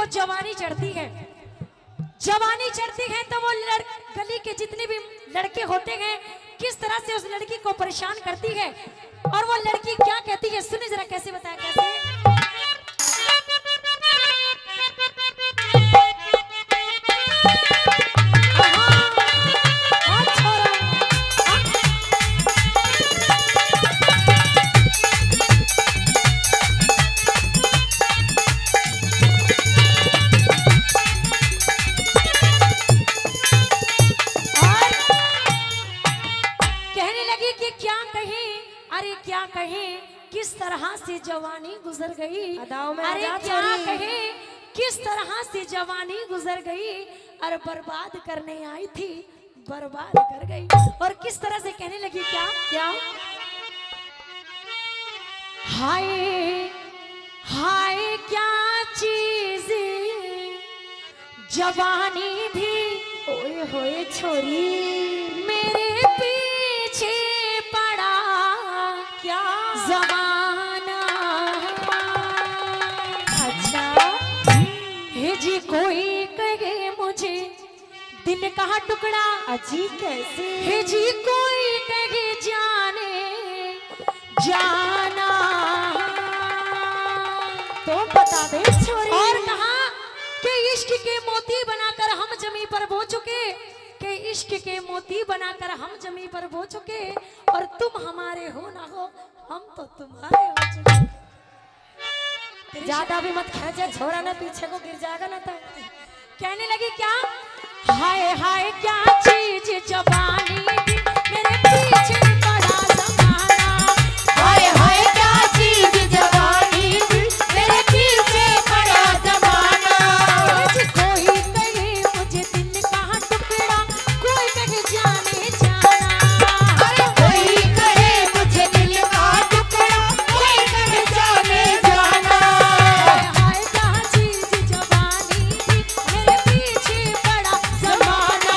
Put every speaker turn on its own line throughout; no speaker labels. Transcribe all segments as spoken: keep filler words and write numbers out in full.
जवानी चढ़ती है, जवानी चढ़ती है तो वो लड़ गली के जितने भी लड़के होते हैं किस तरह से उस लड़की को परेशान करती है और वो लड़की क्या कहती है सुनिए जरा कैसे बताया कैसे। क्या कहें किस तरह से जवानी गुजर गई, अरे क्या कहें किस तरह से जवानी गुजर गई, अरे बर्बाद करने आई थी बर्बाद कर गई। और किस तरह से कहने लगी क्या क्या हाय हाय क्या चीज जवानी भी ओए होए छोरी मेरे पीछे पड़ा क्या जमाना। अच्छा हे जी कोई कहे मुझे दिल का टुकड़ा अजी कैसे, हे जी कोई कहे जाने जाना तो बता दे छोरी। और कहा कि इश्क के मोती बनाकर हम जमी पर बो चुके, के इश्क के मोती बनाकर हम जमी पर बो चुके और तुम हमारे हो ना हो हम तो तुम्हारे हो चुके। ज्यादा भी मत खींचे छोरा ना पीछे को गिर जाएगा ना। तो कहने लगी क्या हाय हाय क्या चीज जवानी मेरे पीछे पड़ा जमाना, हाय हाय क्या चीज जवानी मेरे पीछे पड़ा जमाना। कोई कहे मुझे दिल का टुकड़ा कोई कहे जाने जाना, अरे कोई कहे मुझे दिल का टुकड़ा कोई कहे जाने जाना। हाय हाय क्या चीज जवानी मेरे पीछे पड़ा जमाना।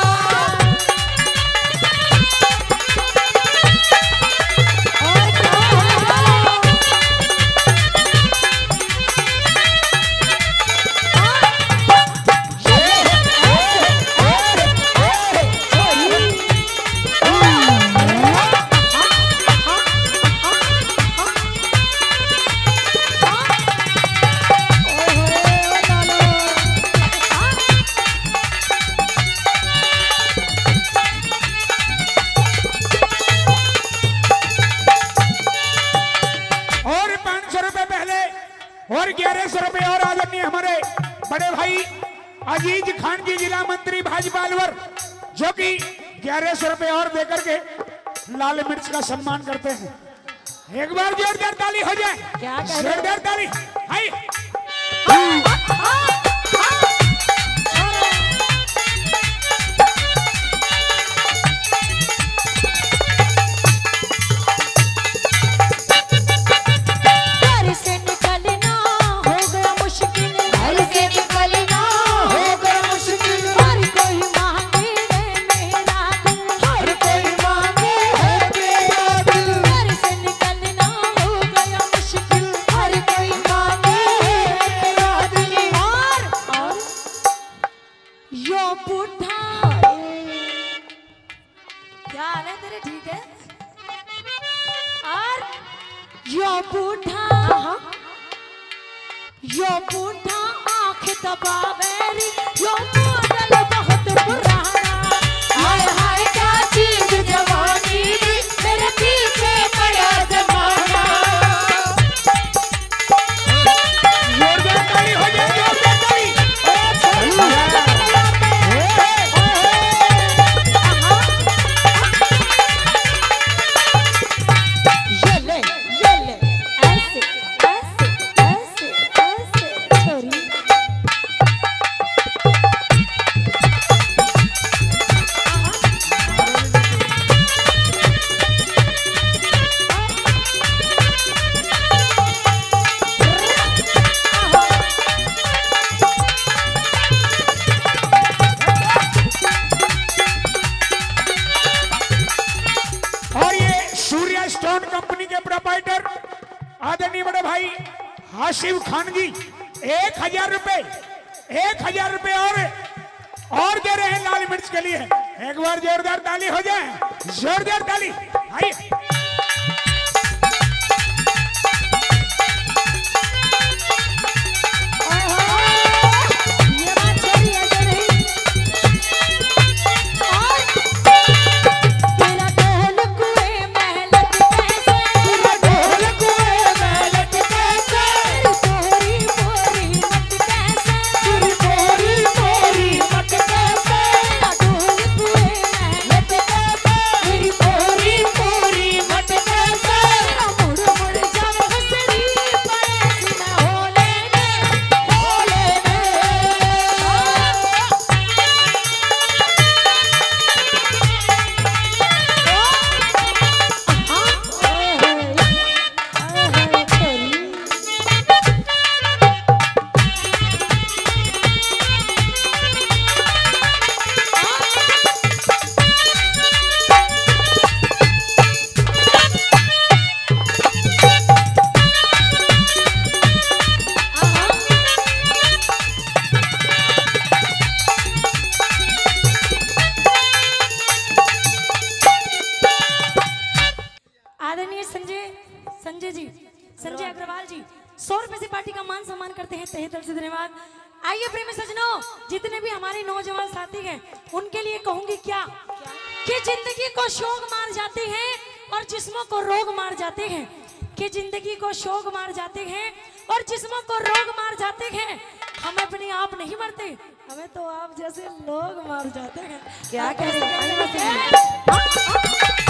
और पाँच सौ रुपए पहले और ग्यारह सौ रुपए और आदरणीय हमारे बड़े भाई अजीज खान जी जिला मंत्री भाजपा अलवर जो कि ग्यारह सौ रुपए और देकर के लाल मिर्च का सम्मान करते हैं। एक बार जोरदार ताली हो जाए,
क्या कह रहे हो?
जोरदार ताली। हाय
घर से निकलना हो गया मुश्किल, घर से निकलना हो गया मुश्किल। हर कोई मांगे है मेरा दिल, हर कोई मांगे है मेरा दिल। घर से निकलना हो गया मुश्किल, हर कोई मांगे है मेरा दिल। और और यो बूढ़ा क्या हाल है तेरे, ठीक है? और यो बूढ़ा यो बूढ़ा आँख दबावेरी यो मॉडल बहुत पुराना। हाय हाय क्या चीज जवानी मेरे पीछे पड़ा जमाना।
जोरदार ताली हो जाए, जोरदार ताली।
ये ले ये ले ऐसे ऐसे ऐसे ऐसे छोरी।
और ये सूर्या स्टोन कंपनी के प्रोपाइटर आदरणीय बड़े भाई हाशिम खान जी एक हजार रुपए एक हजार रुपए और और दे रहे हैं लाल मिर्च के लिए। एक बार जोरदार ताली हो जाए, जोरदार ताली। आइए
संजय जी, संजय अग्रवाल जी सौ रुपए से पार्टी का मान सम्मान करते हैं, तहे दिल से धन्यवाद। आइए प्रेमी सजनों, जितने भी हमारे नौजवान साथी हैं उनके लिए कहूंगी क्या कि जिंदगी को शौक मार जाते हैं और जिस्मों को रोग मार जाते हैं, कि जिंदगी को शौक मार जाते हैं और जिस्मों को रोग मार जाते हैं। हम अपने आप नहीं मरते, हमें तो आप जैसे लोग मार जाते हैं। क्या कह रहे हैं?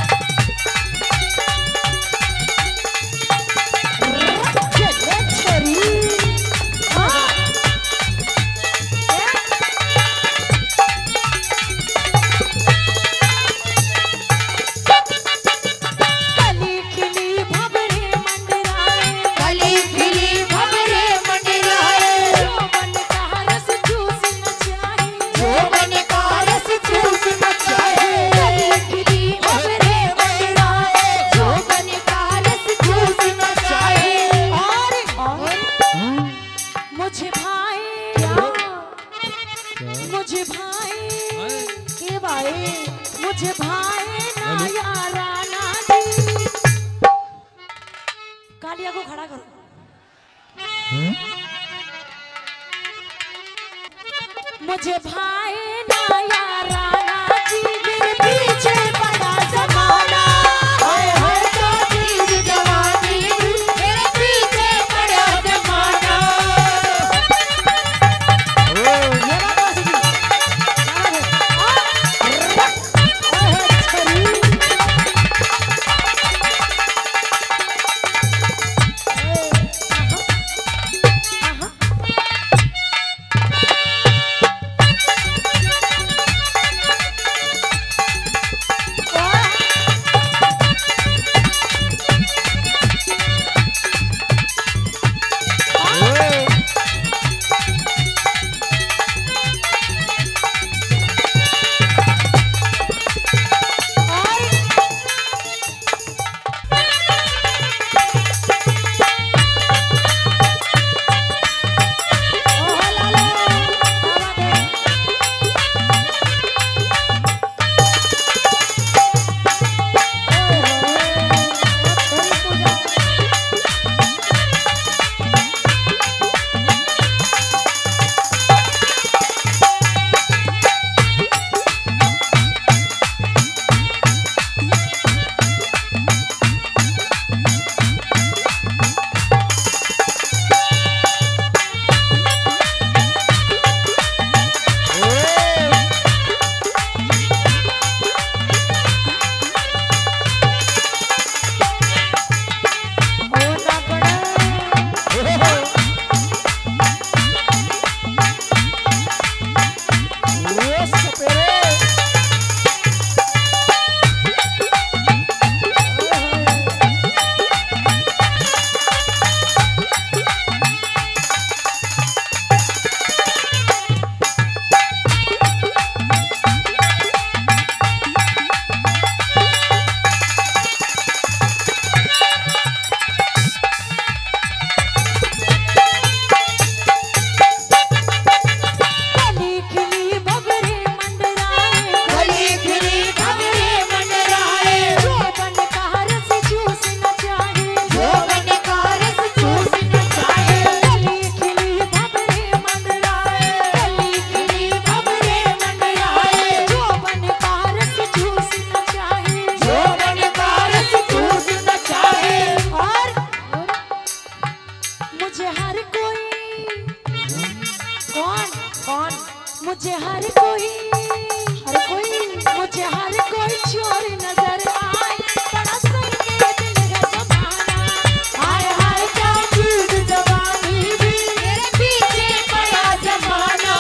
मुझे भाई ना यारा ना दी। कालिया को खड़ा करो। मुझे भाई ना यारा ना दी, मेरे पीछे पड़ा जमाना। हाय हाय तो तेरी जवानी, मेरे पीछे पड़ा जमाना। कौन? मुझे हर कोई हर कोई मुझे हर कोई चोर नजर आए, बड़ा संकेत है जमाना। हाय हाय क्या चीज जवानी भी, मेरे पीछे पड़ा जमाना।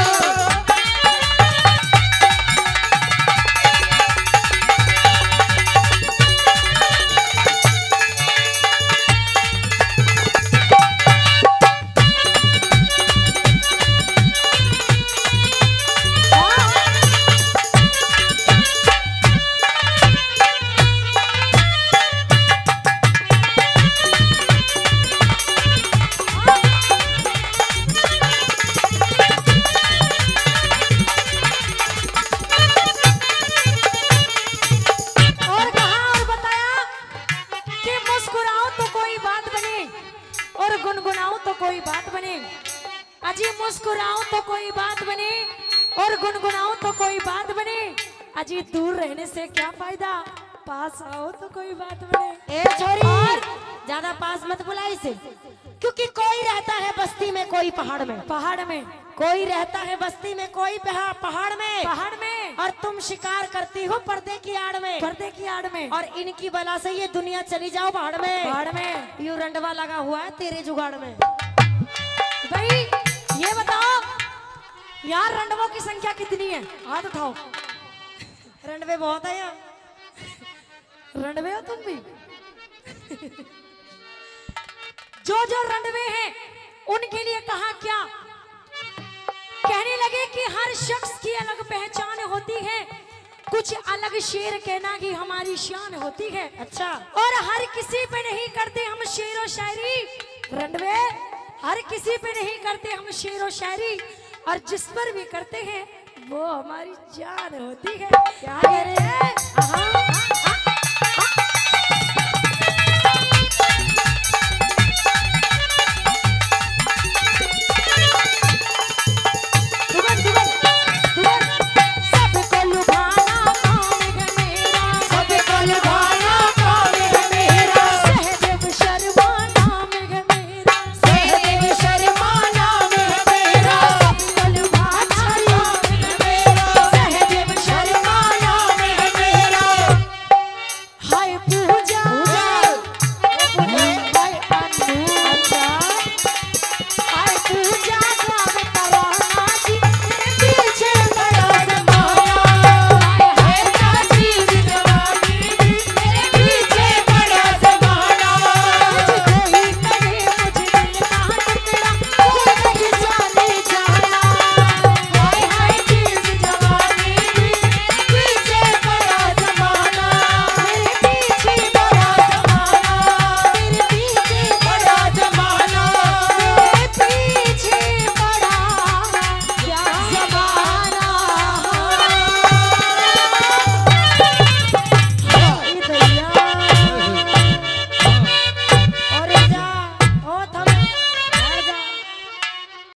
और गुनगुनाऊं तो कोई बात बने, अजी मुस्कुराऊं तो कोई बात बने, और गुनगुनाऊं तो कोई बात बने। अजी दूर रहने से क्या फायदा, पास आओ तो कोई बात बने।
ए छोरी, और ज्यादा पास मत बुला इसे, क्योंकि कोई रहता है बस्ती में कोई पहाड़ में,
पहाड़ में
कोई रहता है बस्ती में कोई पहाड़ में,
पहाड़ में,
और तुम शिकार करती हो पर्दे की आड़ में,
पर्दे की आड़ में,
और इनकी बला से ये दुनिया चली जाओ पहाड़ में,
पहाड़ में।
यू रंडवा लगा हुआ है तेरे जुगाड़ में।
भाई ये बताओ यार, रंडवों की संख्या कितनी है? हाथ उठाओ।
रंडवे बहुत है यहाँ।
रंडवे हो तुम भी? जो जो रंडवे हैं उनके लिए कहा क्या, कहने लगे कि हर शख्स की अलग पहचान होती है, कुछ अलग शेर कहना की हमारी शान होती है।
अच्छा,
और हर किसी पे नहीं करते हम शेर और शायरी, रंडवे हर किसी पे नहीं करते हम शेर और शायरी, और जिस पर भी करते हैं वो हमारी जान होती है।
क्या कह रहे हैं?